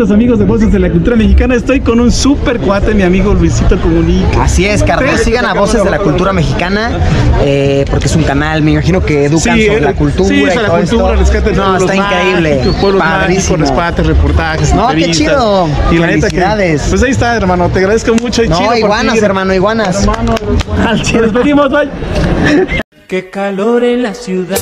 Carlitos, amigos de Voces de la Cultura Mexicana. Estoy con un super cuate, mi amigo Luisito Comunica. Así es, Carlos, sigan a Voces de la Cultura Mexicana, porque es un canal, me imagino que educan sobre la cultura. Sí, sobre la cultura, rescate no, está increíble. Pueblos mágicos, rescates, reportajes, no, qué chido. Y la neta que, pues ahí está, hermano, te agradezco mucho. Y no, chido iguanas, ti, hermano, iguanas. Hermano, nos despedimos, bye. Qué calor en la ciudad.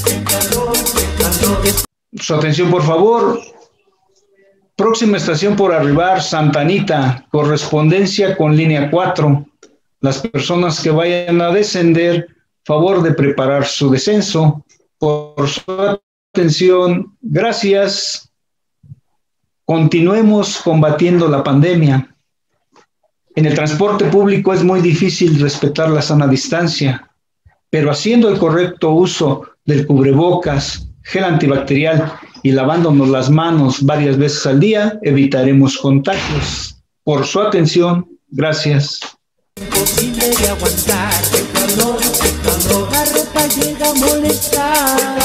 Su atención, por favor. Próxima estación por arribar, Santa Anita, correspondencia con línea 4. Las personas que vayan a descender, favor de preparar su descenso. Por su atención, gracias. Continuemos combatiendo la pandemia. En el transporte público es muy difícil respetar la sana distancia, pero haciendo el correcto uso del cubrebocas, gel antibacterial y lavándonos las manos varias veces al día, evitaremos contagios. Por su atención, gracias. Imposible de aguantar, la ropa llega a molestar.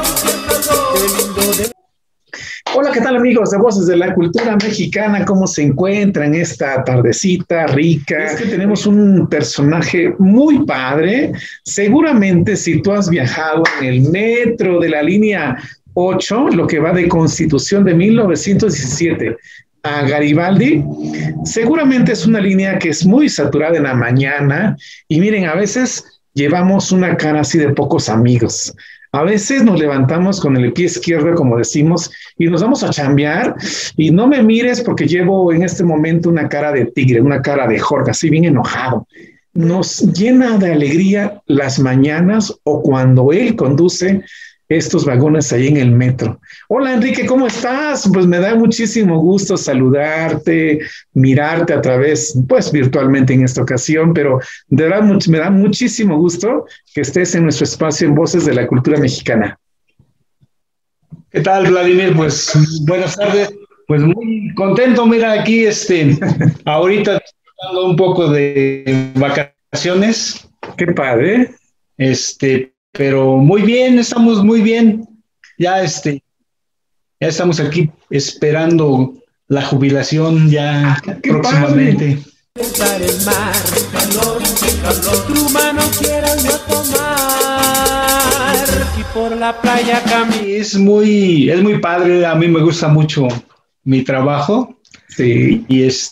Hola, ¿qué tal, amigos de Voces de la Cultura Mexicana? ¿Cómo se encuentran esta tardecita rica? Es que tenemos un personaje muy padre. Seguramente si tú has viajado en el metro de la línea 8, lo que va de Constitución de 1917 a Garibaldi, seguramente es una línea que es muy saturada en la mañana. Y miren, a veces llevamos una cara así de pocos amigos. A veces nos levantamos con el pie izquierdo, como decimos, y nos vamos a chambear. Y no me mires porque llevo en este momento una cara de tigre, una cara de Jorge, así bien enojado. Nos llena de alegría las mañanas o cuando él conduce estos vagones ahí en el metro. Hola, Enrique, ¿cómo estás? Pues me da muchísimo gusto saludarte, mirarte a través, pues virtualmente en esta ocasión, pero de verdad me da muchísimo gusto que estés en nuestro espacio en Voces de la Cultura Mexicana. ¿Qué tal, Vladimir? Pues buenas tardes. Pues muy contento, mira, aquí ahorita disfrutando un poco de vacaciones. Qué padre. Pero muy bien, estamos muy bien. Ya estamos aquí esperando la jubilación ya próximamente. El mar, calor, tu mano quiero yo tomar y por la playa caminar. Es muy padre, a mí me gusta mucho mi trabajo. Sí.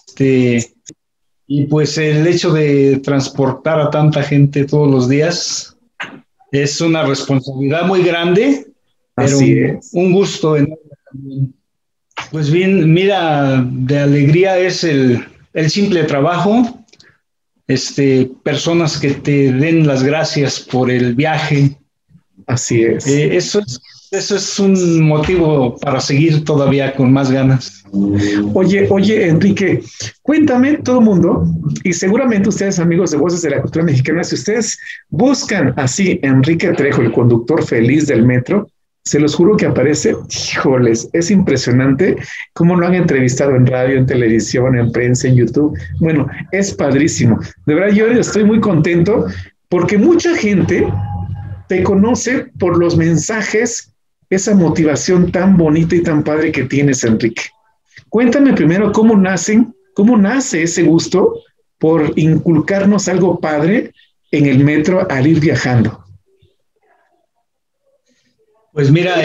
Y pues el hecho de transportar a tanta gente todos los días es una responsabilidad muy grande, pero un gusto enorme también. Pues bien, mira, de alegría es el simple trabajo, personas que te den las gracias por el viaje. Así es. Eso es un motivo para seguir todavía con más ganas. Oye, Enrique, cuéntame, todo el mundo, y seguramente ustedes, amigos de Voces de la Cultura Mexicana, si ustedes buscan así Enrique Trejo, el conductor feliz del metro, se los juro que aparece, híjoles, es impresionante cómo lo han entrevistado en radio, en televisión, en prensa, en YouTube. Bueno, es padrísimo. De verdad, yo estoy muy contento porque mucha gente te conoce por los mensajes, esa motivación tan bonita y tan padre que tienes, Enrique. Cuéntame primero cómo nace ese gusto por inculcarnos algo padre en el metro al ir viajando. Pues mira,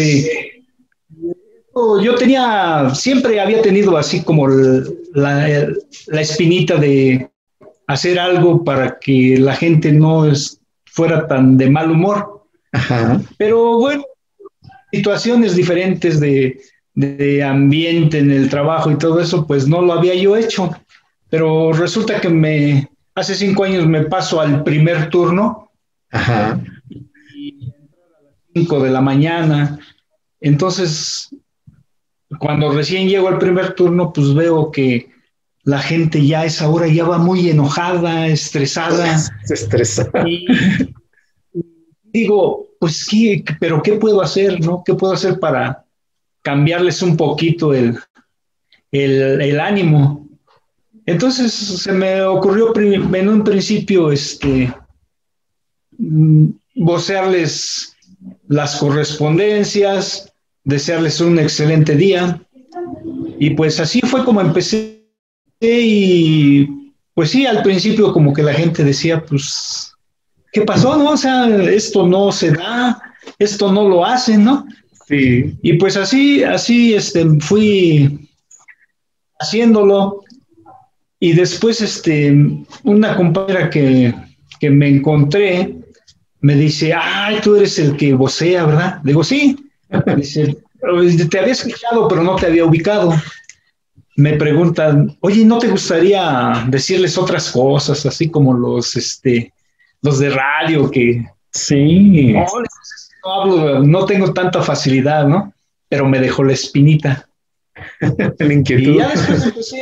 yo siempre había tenido así como la espinita de hacer algo para que la gente no fuera tan de mal humor. Ajá. Pero bueno, situaciones diferentes de ambiente en el trabajo y todo eso, pues no lo había yo hecho. Pero resulta que hace 5 años me paso al primer turno. Ajá. Y a las 5 de la mañana. Entonces, cuando recién llego al primer turno, pues veo que la gente ya a esa hora ya va muy enojada, estresada. Y digo, pues, ¿pero qué puedo hacer, no? ¿Qué puedo hacer para cambiarles un poquito el ánimo? Entonces se me ocurrió en un principio vocearles las correspondencias, desearles un excelente día. Y pues así fue como empecé y pues sí, al principio como que la gente decía, pues, ¿qué pasó, no? O sea, esto no se da, esto no lo hacen, ¿no? Sí. Y pues así, fui haciéndolo y después, una compañera que me encontré me dice, ay, tú eres el que vocea, ¿verdad? Digo, sí. Dice, te había escuchado, pero no te había ubicado. Me preguntan, oye, ¿no te gustaría decirles otras cosas, así como los de radio que Sí. no hablo, no tengo tanta facilidad, ¿no? Pero me dejó la espinita. La inquietud. Y ya después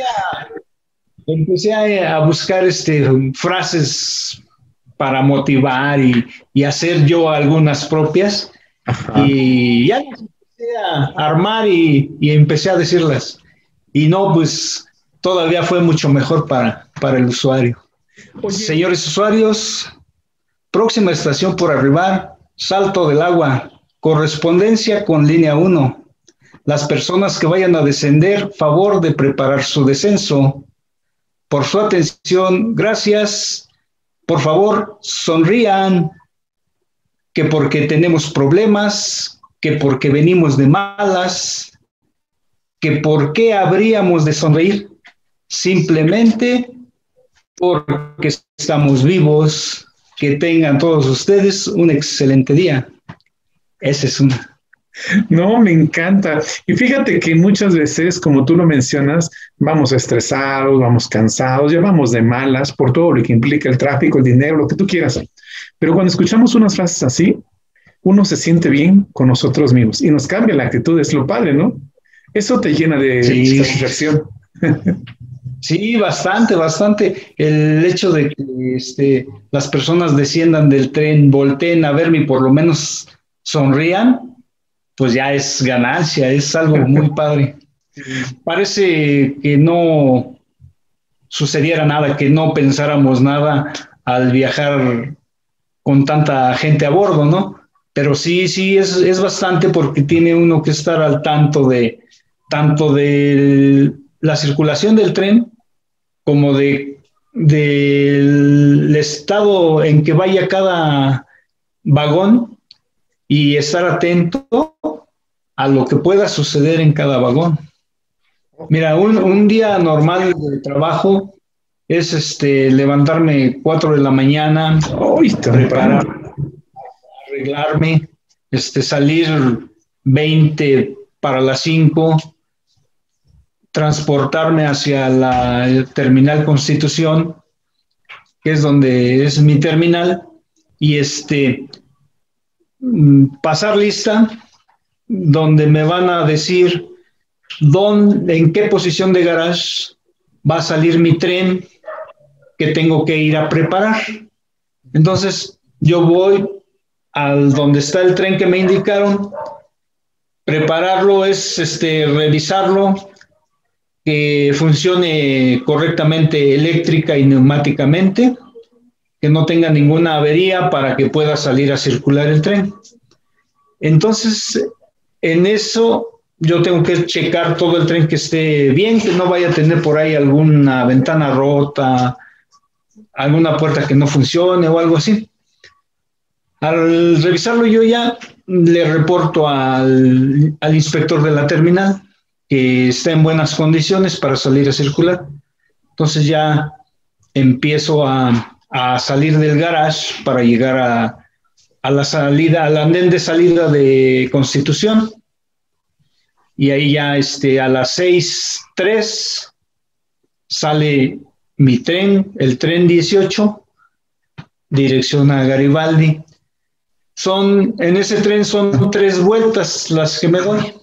empecé a buscar frases para motivar y hacer yo algunas propias. Ajá. Y ya las empecé a armar y empecé a decirlas. Y no, pues todavía fue mucho mejor para el usuario. Oye. Señores usuarios, próxima estación por arribar, Salto del Agua, correspondencia con línea 1. Las personas que vayan a descender, favor de preparar su descenso. Por su atención, gracias. Por favor, sonrían, que porque tenemos problemas, que porque venimos de malas, que por qué habríamos de sonreír, simplemente porque estamos vivos. Que tengan todos ustedes un excelente día. Esa es una. No, me encanta. Y fíjate que muchas veces, como tú lo mencionas, vamos estresados, vamos cansados, ya vamos de malas por todo lo que implica el tráfico, el dinero, lo que tú quieras. Pero cuando escuchamos unas frases así, uno se siente bien con nosotros mismos y nos cambia la actitud, es lo padre, ¿no? Eso te llena de satisfacción. Sí, bastante. El hecho de que las personas desciendan del tren, volteen a verme y por lo menos sonrían, pues ya es ganancia, es algo muy padre. Parece que no sucediera nada, que no pensáramos nada al viajar con tanta gente a bordo, ¿no? Pero sí, es bastante porque tiene uno que estar al tanto de tanto de la circulación del tren como del estado en que vaya cada vagón y estar atento a lo que pueda suceder en cada vagón. Mira, un día normal de trabajo es levantarme 4 de la mañana, preparar, arreglarme, salir 20 para las 5, transportarme hacia la terminal Constitución, que es donde es mi terminal, y pasar lista, donde me van a decir en qué posición de garage va a salir mi tren que tengo que ir a preparar. Entonces, yo voy al donde está el tren que me indicaron. Prepararlo es revisarlo, que funcione correctamente eléctrica y neumáticamente, que no tenga ninguna avería para que pueda salir a circular el tren. Entonces, en eso yo tengo que checar todo el tren que esté bien, que no vaya a tener por ahí alguna ventana rota, alguna puerta que no funcione o algo así. Al revisarlo yo ya le reporto al inspector de la terminal que está en buenas condiciones para salir a circular. Entonces ya empiezo a salir del garage para llegar a la salida, al andén de salida de Constitución. Y ahí ya a las 6:03 sale mi tren, el tren 18, dirección a Garibaldi. En ese tren son 3 vueltas las que me doy.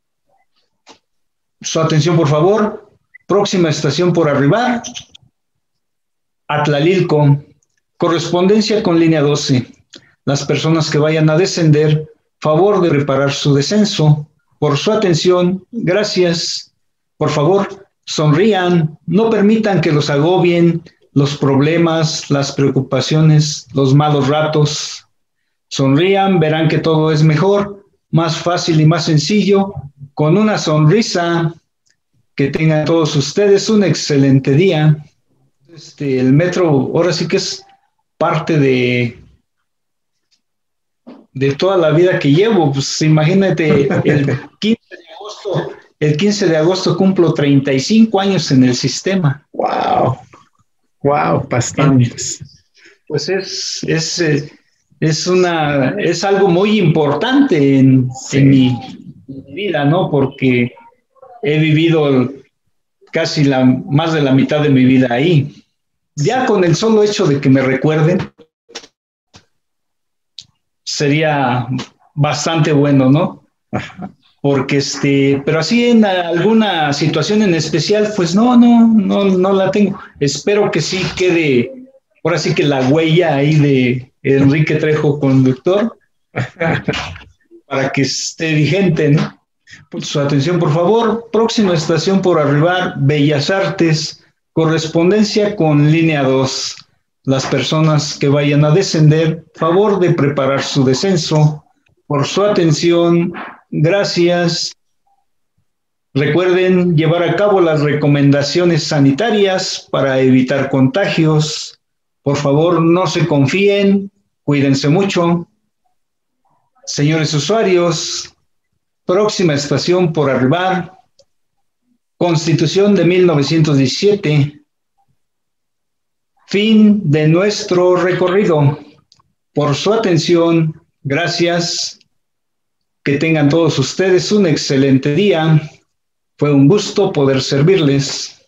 Su atención, por favor. Próxima estación por arribar, Atlalilco, correspondencia con línea 12. Las personas que vayan a descender, favor de preparar su descenso. Por su atención, gracias. Por favor, sonrían, no permitan que los agobien los problemas, las preocupaciones, los malos ratos. Sonrían, verán que todo es mejor, más fácil y más sencillo, con una sonrisa. Que tengan todos ustedes un excelente día. El metro ahora sí que es parte de toda la vida que llevo. Pues imagínate, el 15 de agosto cumplo 35 años en el sistema. Wow, bastantes. Pues es algo muy importante en mi vida, ¿no? Porque he vivido casi más de la mitad de mi vida ahí. Ya con el solo hecho de que me recuerden, sería bastante bueno, ¿no? Porque pero así en alguna situación en especial, pues no la tengo. Espero que sí quede, ahora sí que la huella ahí de Enrique Trejo, conductor, para que esté vigente, ¿no? Pues su atención, por favor. Próxima estación por arribar, Bellas Artes, correspondencia con línea 2. Las personas que vayan a descender, favor de preparar su descenso. Por su atención, gracias. Recuerden llevar a cabo las recomendaciones sanitarias para evitar contagios. Por favor, no se confíen, cuídense mucho. Señores usuarios, próxima estación por arribar, Constitución de 1917. Fin de nuestro recorrido. Por su atención, gracias. Que tengan todos ustedes un excelente día. Fue un gusto poder servirles.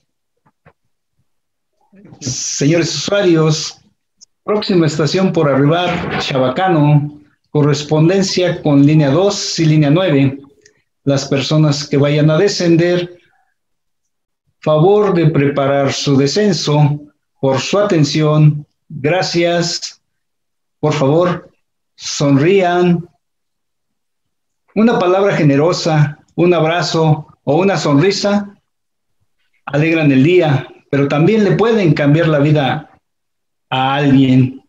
Señores usuarios, próxima estación por arribar, Chabacano, correspondencia con línea 2 y línea 9. Las personas que vayan a descender, favor de preparar su descenso. Por su atención, gracias. Por favor, sonrían. Una palabra generosa, un abrazo o una sonrisa alegran el día, pero también le pueden cambiar la vida a alguien.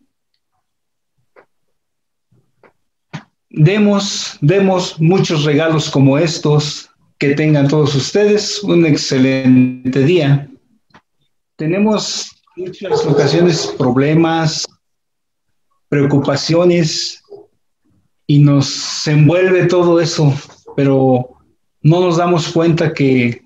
Demos muchos regalos como estos. Que tengan todos ustedes un excelente día. Tenemos muchas ocasiones problemas, preocupaciones, y nos envuelve todo eso, pero no nos damos cuenta que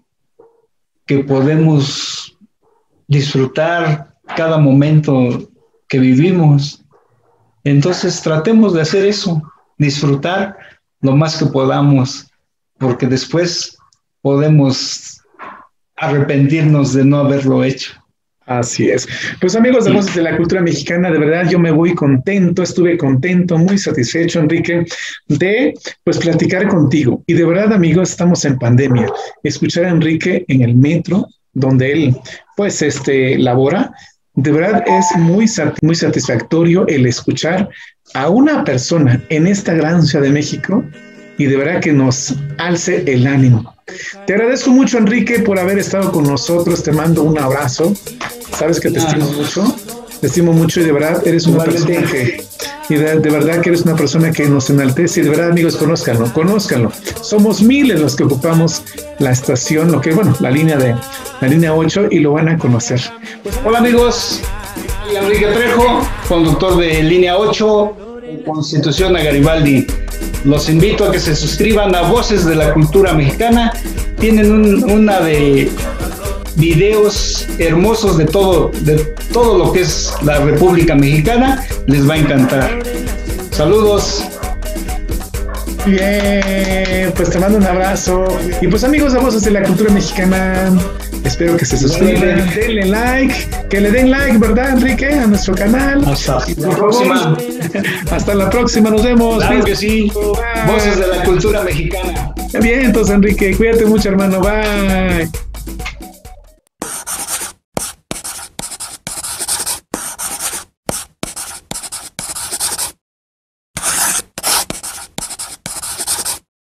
podemos disfrutar cada momento que vivimos. Entonces tratemos de hacer eso, disfrutar lo más que podamos, porque después podemos arrepentirnos de no haberlo hecho. Así es. Pues amigos de Voces de la Cultura Mexicana, de verdad yo me voy contento, estuve contento, muy satisfecho, Enrique, de pues platicar contigo. Y de verdad, amigos, estamos en pandemia. Escuchar a Enrique en el metro, donde él pues labora, de verdad es muy satisfactorio el escuchar a una persona en esta gran Ciudad de México, y de verdad que nos alce el ánimo. Te agradezco mucho, Enrique, por haber estado con nosotros. Te mando un abrazo. Sabes que te estimo mucho y de verdad eres una persona de verdad que eres una persona que nos enaltece. Y de verdad, amigos, conózcanlo. Somos miles los que ocupamos la estación, la línea 8, y lo van a conocer. Hola, amigos. Soy Enrique Trejo, conductor de línea 8, Constitución a Garibaldi. Los invito a que se suscriban a Voces de la Cultura Mexicana. Tienen una de videos hermosos de todo lo que es la República Mexicana. Les va a encantar. Saludos. Bien, pues te mando un abrazo. Y pues amigos de Voces de la Cultura Mexicana, espero que se suscriban, denle like, que le den like, ¿verdad, Enrique? A nuestro canal. Hasta la próxima. Hasta la próxima, nos vemos. Claro que sí. Voces de la Cultura Mexicana. Bien, entonces, Enrique, cuídate mucho, hermano. Bye.